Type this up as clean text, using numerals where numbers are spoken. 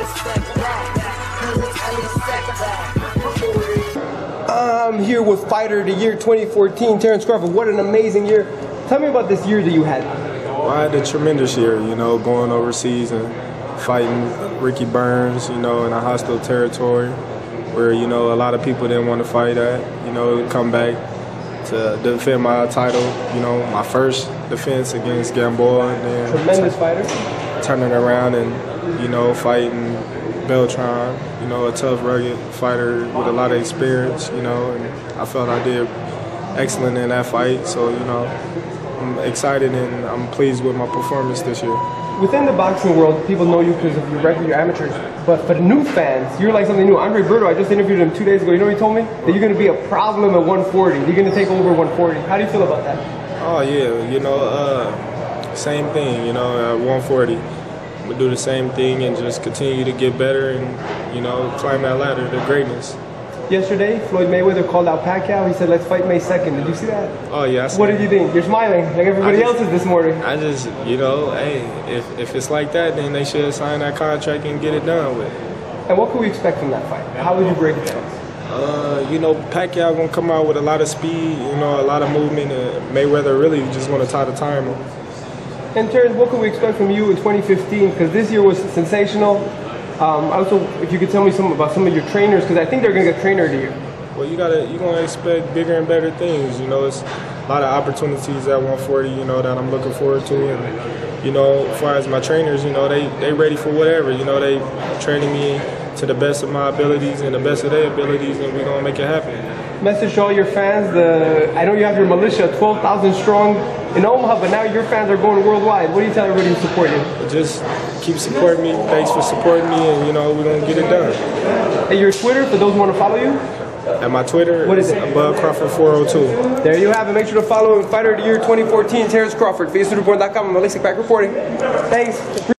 I'm here with Fighter of the Year 2014, Terrence Crawford. What an amazing year. Tell me about this year that you had. Well, I had a tremendous year, you know, going overseas and fighting Ricky Burns, you know, in a hostile territory where, you know, a lot of people didn't want to fight at, you know, come back to defend my title, you know, my first defense against Gamboa. And then tremendous fighter. Turning around and, you know, fighting Beltran, you know, a tough, rugged fighter with a lot of experience, you know, and I felt I did excellent in that fight. So, you know, I'm excited and I'm pleased with my performance this year. Within the boxing world, people know you because of your regular amateurs, but for the new fans, you're like something new. Andre Berto, I just interviewed him 2 days ago. You know what he told me? That you're going to be a problem at 140. You're going to take over 140. How do you feel about that? Oh, yeah, you know, same thing, you know, at 140. I'm going to do the same thing and just continue to get better and, you know, climb that ladder to greatness. Yesterday, Floyd Mayweather called out Pacquiao. He said, let's fight May 2nd. Did you see that? Oh, yeah. What did you think? You're smiling like everybody else is this morning. I just, you know, hey, if it's like that, then they should sign that contract and get it done with. And what can we expect from that fight? How would you break it down? You know, Pacquiao going to come out with a lot of speed, you know, a lot of movement, and Mayweather really just going to tie the timer. And Terrence, what can we expect from you in 2015? Because this year was sensational. Also, if you could tell me about some of your trainers, because I think they're going to get trainer of the year. Well, you're going to expect bigger and better things. You know, it's a lot of opportunities at 140, you know, that I'm looking forward to. And, you know, as far as my trainers, you know, they ready for whatever. You know, they training me to the best of my abilities and the best of their abilities, and we're going to make it happen. Message to all your fans. I know you have your militia, 12,000 strong in Omaha, but now your fans are going worldwide. What do you tell everybody who support you? Just keep supporting me. Thanks for supporting me, and, you know, we're going to get it done. And your Twitter, for those who want to follow you? At my Twitter, what is it? Above Crawford 402. There you have it. Make sure to follow him. Fighter of the Year 2014, Terrence Crawford. FaceReport.com. I'm Elie Seckbach reporting. Thanks.